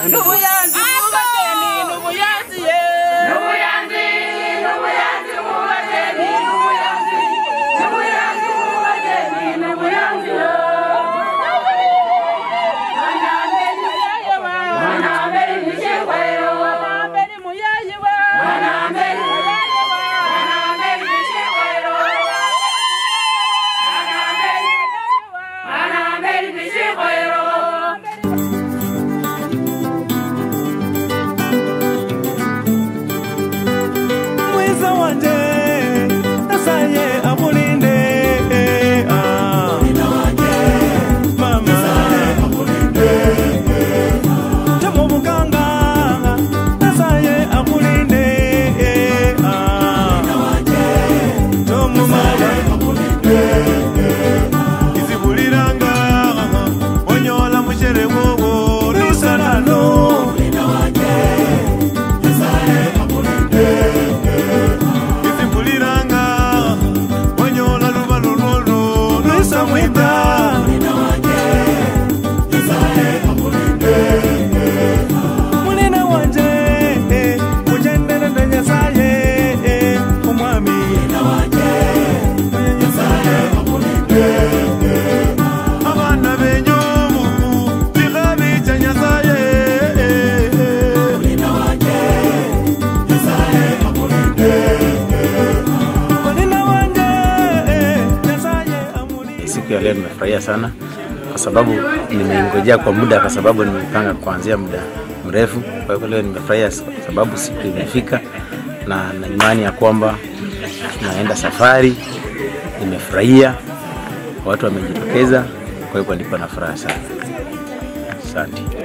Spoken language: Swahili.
Siku ya leo nimefurahia sana kwa sababu nimeingojea kwa muda, kwa sababu nimepanga kuanzia muda mrefu. Kwa hiyo leo nimefurahia sababu siku imefika na imani ya kwamba tunaenda safari. Nimefurahia, watu wamejitokeza, kwa hiyo ndipo na furaha sana. Asante.